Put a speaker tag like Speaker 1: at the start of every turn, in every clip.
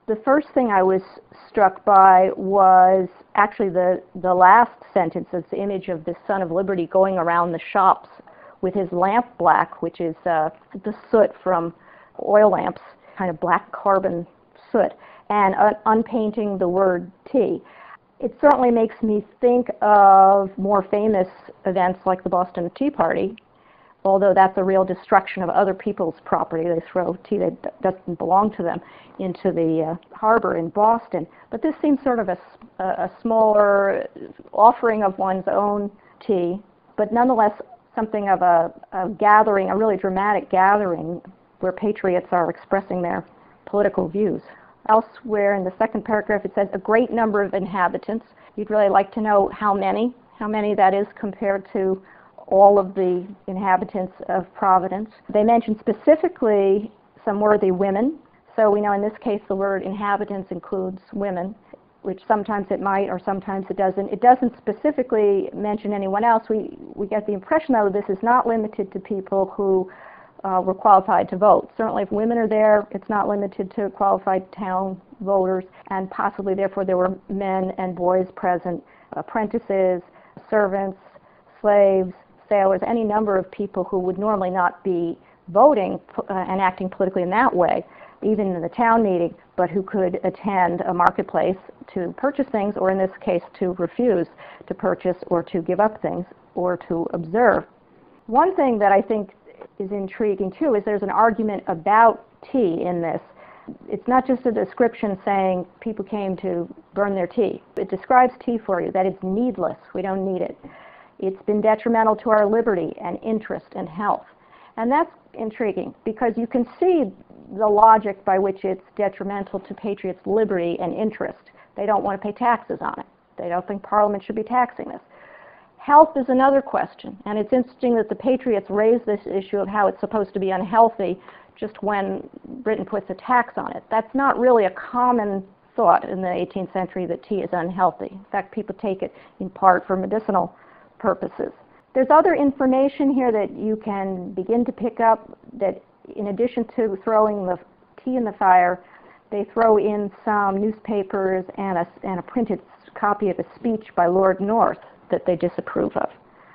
Speaker 1: The first thing I was struck by was actually the last sentence. It's the image of the Son of Liberty going around the shops with his lamp black, which is the soot from oil lamps, kind of black carbon soot, and unpainting the word tea. It certainly makes me think of more famous events like the Boston Tea Party, although that's a real destruction of other people's property. They throw tea that doesn't belong to them into the harbor in Boston. But this seems sort of a smaller offering of one's own tea, but nonetheless something of a gathering, a really dramatic gathering where patriots are expressing their political views. Elsewhere in the second paragraph it says a great number of inhabitants. You'd really like to know how many that is compared to all of the inhabitants of Providence. They mention specifically some worthy women. So we know in this case the word inhabitants includes women, which sometimes it might or sometimes it doesn't. It doesn't specifically mention anyone else. We get the impression, though, this is not limited to people who were qualified to vote. Certainly if women are there, it's not limited to qualified town voters, and possibly therefore there were men and boys present, apprentices, servants, slaves, sailors, any number of people who would normally not be voting and acting politically in that way, even in the town meeting, but who could attend a marketplace to purchase things, or in this case to refuse to purchase or to give up things or to observe. One thing that I think is intriguing too is there's an argument about tea in this. It's not just a description saying people came to burn their tea. It describes tea for you, that it's needless. We don't need it. It's been detrimental to our liberty and interest and health. And that's intriguing because you can see the logic by which it's detrimental to patriots' liberty and interest. They don't want to pay taxes on it. They don't think Parliament should be taxing this. Health is another question, and it's interesting that the patriots raise this issue of how it's supposed to be unhealthy just when Britain puts a tax on it. That's not really a common thought in the 18th century, that tea is unhealthy. In fact, people take it in part for medicinal purposes. There's other information here that you can begin to pick up, that in addition to throwing the tea in the fire, they throw in some newspapers and a printed copy of a speech by Lord North that they disapprove of.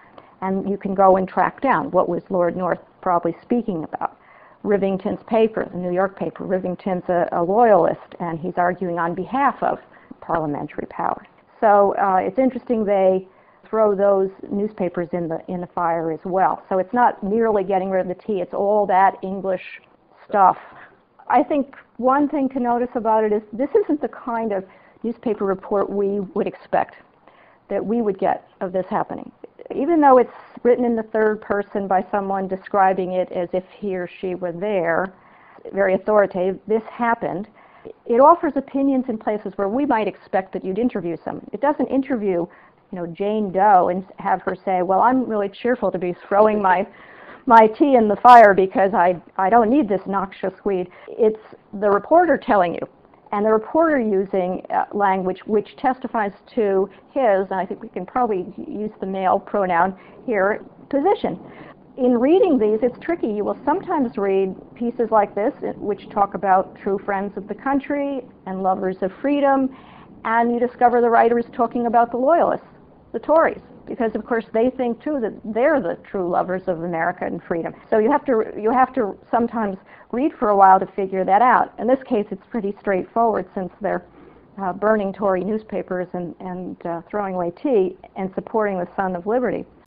Speaker 1: And you can go and track down what was Lord North probably speaking about. Rivington's paper, the New York paper, Rivington's a loyalist, and he's arguing on behalf of parliamentary power. So it's interesting they throw those newspapers in the fire as well. So it's not merely getting rid of the tea, it's all that English stuff. I think one thing to notice about it is this isn't the kind of newspaper report we would expect that we would get of this happening. Even though it's written in the third person by someone describing it as if he or she were there, very authoritative, this happened, it offers opinions in places where we might expect that you'd interview someone. It doesn't interview, Jane Doe and have her say, well, I'm really cheerful to be throwing my tea in the fire because I don't need this noxious weed. It's the reporter telling you, and the reporter using language which testifies to his, and I think we can probably use the male pronoun here, position. In reading these, it's tricky. You will sometimes read pieces like this, which talk about true friends of the country and lovers of freedom, and you discover the writer is talking about the loyalists, the Tories, because of course they think too that they're the true lovers of America and freedom. So you have to sometimes read for a while to figure that out. In this case, it's pretty straightforward since they're burning Tory newspapers and throwing away tea and supporting the Son of Liberty.